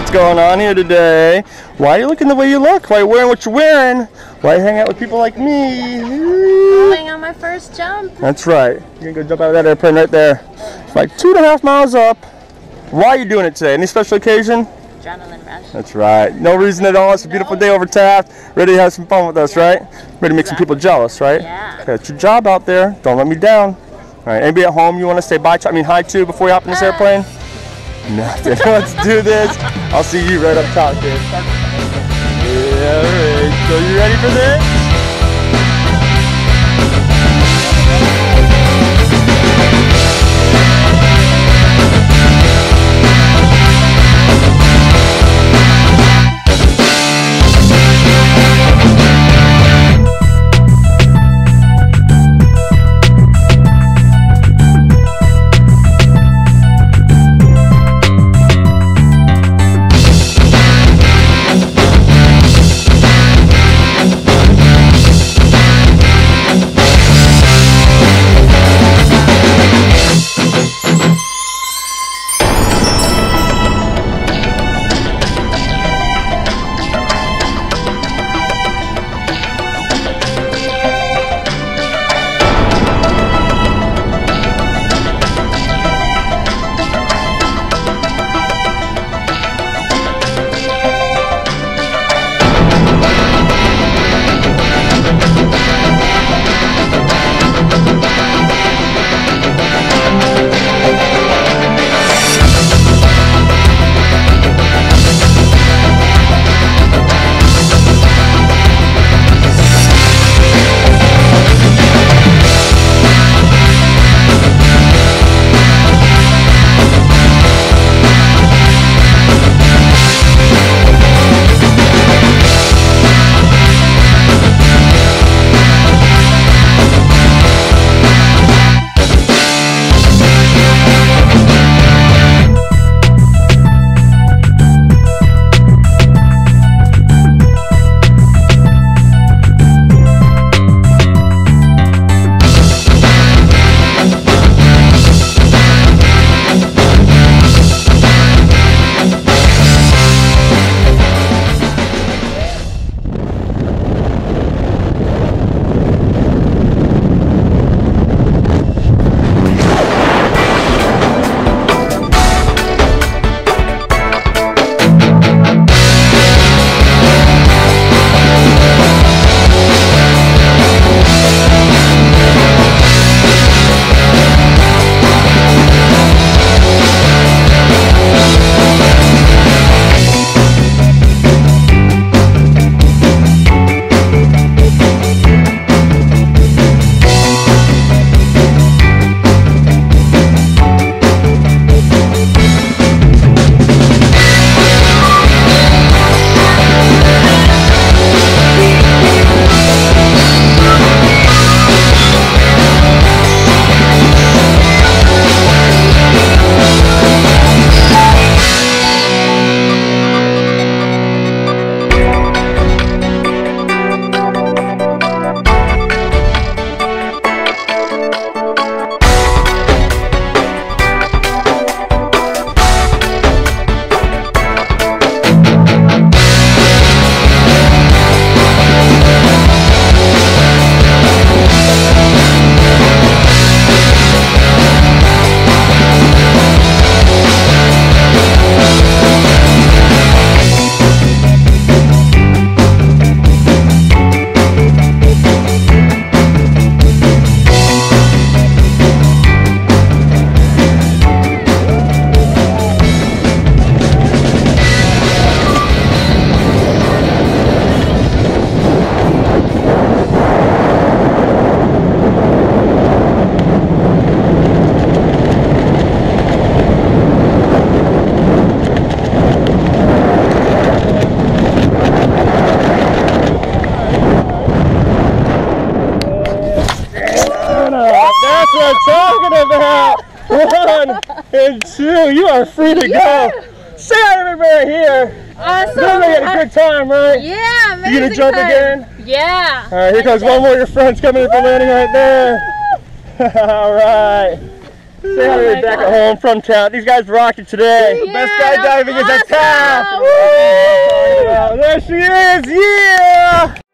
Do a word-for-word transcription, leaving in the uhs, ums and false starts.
what's going on here today. Why are you looking the way you look? Why are you wearing what you're wearing? Why are you hanging out with people like me? Going on my first jump. That's right. You're gonna go jump out of that airplane right there. It's like two and a half miles up. Why are you doing it today? Any special occasion? Adrenaline rush. That's right. No reason at all. It's a beautiful day over Taft. Ready to have some fun with us, yeah. right? Ready to make exactly. some people jealous, right? Yeah. Okay, that's your job out there. Don't let me down. All right. Anybody at home you want to say bye to? I mean hi to before you hop in this uh. airplane? Nothing. Let's do this. I'll see you right up top, kid. Yeah, all right. So you ready for this? Talking about one and two. You are free to yeah. go. Say hi to everybody here. Awesome. We're gonna get a good time, right? Yeah, amazing. You gonna jump time. again? Yeah. All right, here comes one more of your friends coming in for landing right there. All right. Say hi to me back at home from town. These guys rocked it today. Yeah, Best skydiving is at awesome. Taft. There she is, yeah!